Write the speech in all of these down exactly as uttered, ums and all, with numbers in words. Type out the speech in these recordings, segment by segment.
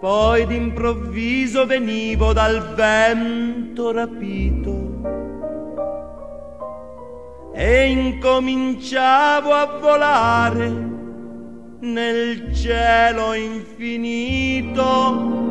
Poi d'improvviso venivo dal vento rapito e incominciavo a volare nel cielo infinito.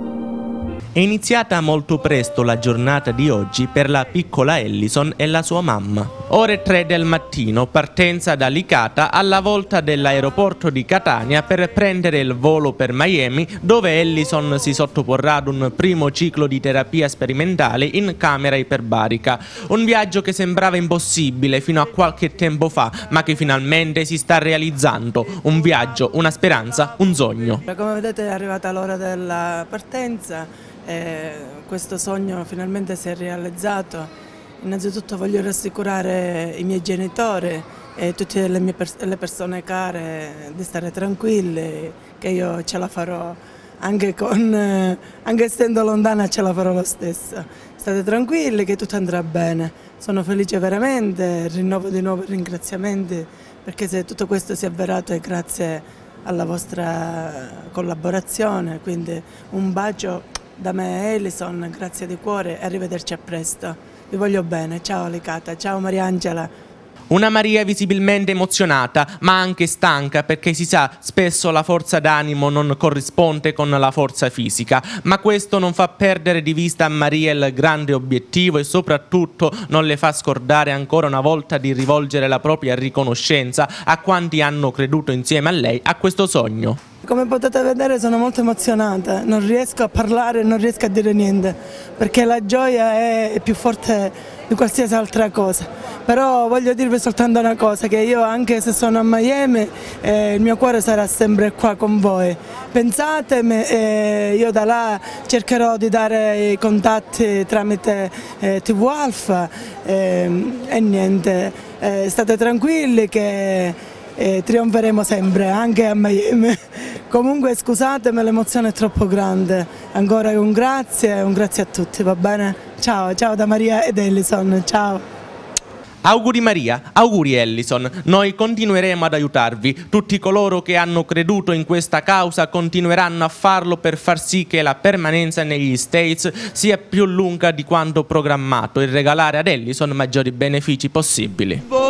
È iniziata molto presto la giornata di oggi per la piccola Ellison e la sua mamma. Ore tre del mattino, partenza da Licata alla volta dell'aeroporto di Catania per prendere il volo per Miami, dove Ellison si sottoporrà ad un primo ciclo di terapia sperimentale in camera iperbarica. Un viaggio che sembrava impossibile fino a qualche tempo fa, ma che finalmente si sta realizzando. Un viaggio, una speranza, un sogno. Come vedete è arrivata l'ora della partenza. E questo sogno finalmente si è realizzato. Innanzitutto voglio rassicurare i miei genitori e tutte le mie pers le persone care di stare tranquilli, che io ce la farò anche, con, anche essendo lontana, ce la farò lo stesso. State tranquilli che tutto andrà bene. Sono felice veramente, rinnovo di nuovo i ringraziamenti, perché se tutto questo si è avverato è grazie alla vostra collaborazione, quindi un bacio da me e Ellison, grazie di cuore e arrivederci a presto. Vi voglio bene, ciao Licata, ciao Mariangela. Una Maria visibilmente emozionata, ma anche stanca, perché si sa, spesso la forza d'animo non corrisponde con la forza fisica, ma questo non fa perdere di vista a Maria il grande obiettivo e soprattutto non le fa scordare ancora una volta di rivolgere la propria riconoscenza a quanti hanno creduto insieme a lei a questo sogno. Come potete vedere sono molto emozionata, non riesco a parlare, non riesco a dire niente, perché la gioia è più forte di qualsiasi altra cosa. Però voglio dirvi soltanto una cosa, che io anche se sono a Miami, eh, il mio cuore sarà sempre qua con voi. Pensatemi, eh, io da là cercherò di dare i contatti tramite eh, tivù Alfa eh, e niente, eh, state tranquilli che e trionferemo sempre, anche a Miami. Comunque scusatemi, l'emozione è troppo grande. Ancora un grazie, un grazie a tutti, va bene? Ciao, ciao da Maria ed Ellison, ciao. Auguri Maria, auguri Ellison, noi continueremo ad aiutarvi, tutti coloro che hanno creduto in questa causa continueranno a farlo per far sì che la permanenza negli States sia più lunga di quanto programmato e regalare ad Ellison maggiori benefici possibili.